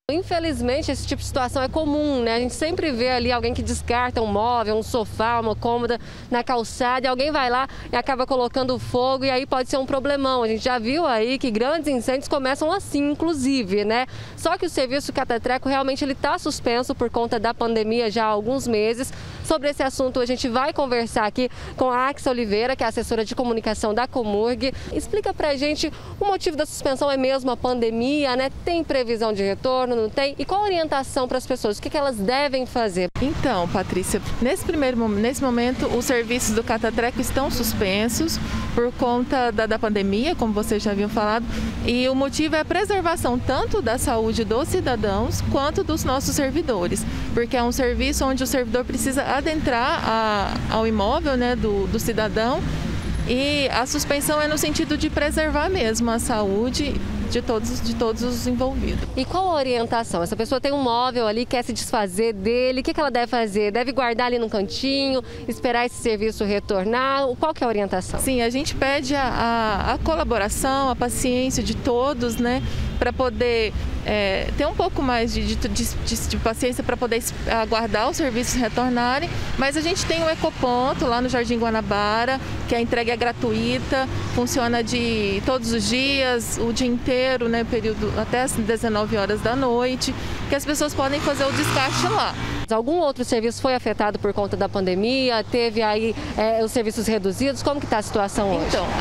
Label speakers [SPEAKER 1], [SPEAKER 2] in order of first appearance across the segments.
[SPEAKER 1] Infelizmente, esse tipo de situação é comum, né? A gente sempre vê ali alguém que descarta um móvel, um sofá, uma cômoda na calçada, e alguém vai lá e acaba colocando fogo, e aí pode ser um problemão. A gente já viu aí que grandes incêndios começam assim, inclusive, né? Só que o serviço Catatreco realmente ele está suspenso por conta da pandemia já há alguns meses. Sobre esse assunto, a gente vai conversar aqui com a Axa Oliveira, que é assessora de comunicação da Comurg. Explica pra gente o motivo da suspensão. É mesmo a pandemia, né? Tem previsão de retorno, não tem? E qual a orientação para as pessoas? O que elas devem fazer?
[SPEAKER 2] Então, Patrícia, nesse momento, os serviços do Catatreco estão suspensos por conta da pandemia, como vocês já haviam falado, e o motivo é a preservação tanto da saúde dos cidadãos quanto dos nossos servidores, porque é um serviço onde o servidor precisa adentrar ao imóvel, né, do cidadão, e a suspensão é no sentido de preservar mesmo a saúde de todos os envolvidos.
[SPEAKER 1] E qual a orientação? Essa pessoa tem um móvel ali, quer se desfazer dele, o que ela deve fazer? Deve guardar ali no cantinho, esperar esse serviço retornar? Qual que é a orientação?
[SPEAKER 2] Sim, a gente pede a colaboração, a paciência de todos, né, para poder ter um pouco mais de paciência para poder aguardar os serviços retornarem, mas a gente tem um ecoponto lá no Jardim Guanabara, que a entrega é gratuita, funciona de todos os dias, o dia inteiro, né, período até as 19 horas da noite, que as pessoas podem fazer o descarte lá.
[SPEAKER 1] Algum outro serviço foi afetado por conta da pandemia? Teve aí os serviços reduzidos? Como que está a situação hoje?
[SPEAKER 2] Então,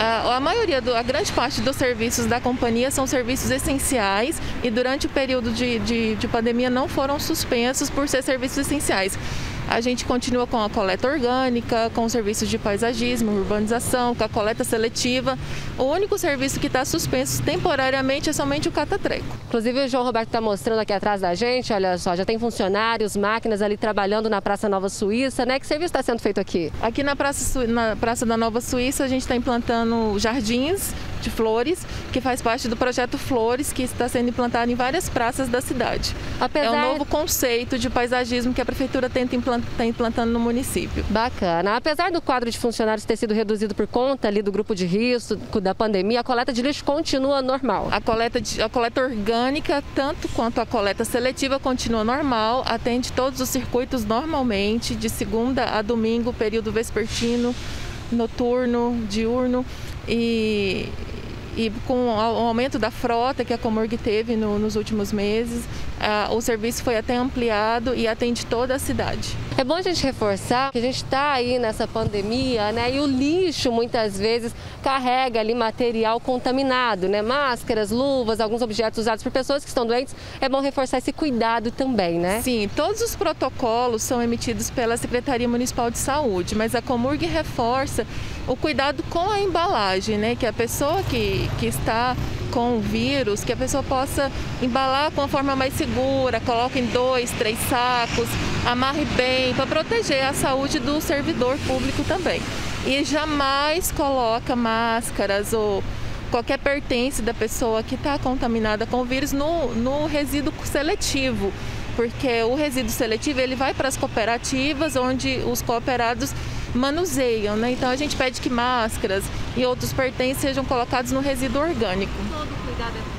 [SPEAKER 2] a grande parte dos serviços da companhia são serviços essenciais e durante o período de pandemia não foram suspensos por ser serviços essenciais. A gente continua com a coleta orgânica, com os serviços de paisagismo, urbanização, com a coleta seletiva. O único serviço que está suspenso temporariamente é somente o Catatreco.
[SPEAKER 1] Inclusive o João Roberto está mostrando aqui atrás da gente, olha só, já tem funcionários, máquinas ali trabalhando na Praça Nova Suíça, né? Que serviço está sendo feito aqui?
[SPEAKER 2] Aqui na Praça da Nova Suíça a gente está implantando jardins de flores, que faz parte do projeto Flores, que está sendo implantado em várias praças da cidade. É um novo conceito de paisagismo que a prefeitura está implantando no município.
[SPEAKER 1] Bacana. Apesar do quadro de funcionários ter sido reduzido por conta ali do grupo de risco da pandemia, a coleta de lixo continua normal?
[SPEAKER 2] A coleta orgânica, tanto quanto a coleta seletiva, continua normal, atende todos os circuitos normalmente, de segunda a domingo, período vespertino, noturno, diurno, e com o aumento da frota que a Comurg teve nos últimos meses, o serviço foi até ampliado e atende toda a cidade.
[SPEAKER 1] É bom a gente reforçar que a gente está aí nessa pandemia, né? E o lixo muitas vezes carrega ali material contaminado, né? Máscaras, luvas, alguns objetos usados por pessoas que estão doentes. É bom reforçar esse cuidado também, né?
[SPEAKER 2] Sim, todos os protocolos são emitidos pela Secretaria Municipal de Saúde, mas a Comurg reforça o cuidado com a embalagem, né? Que a pessoa que está com o vírus, que a pessoa possa embalar com a forma mais segura, coloque em 2, 3 sacos, amarre bem, para proteger a saúde do servidor público também. E jamais coloca máscaras ou qualquer pertence da pessoa que está contaminada com o vírus no resíduo seletivo, porque o resíduo seletivo ele vai para as cooperativas, onde os cooperados manuseiam, né? Então a gente pede que máscaras e outros pertences sejam colocados no resíduo orgânico.
[SPEAKER 1] Todo cuidado é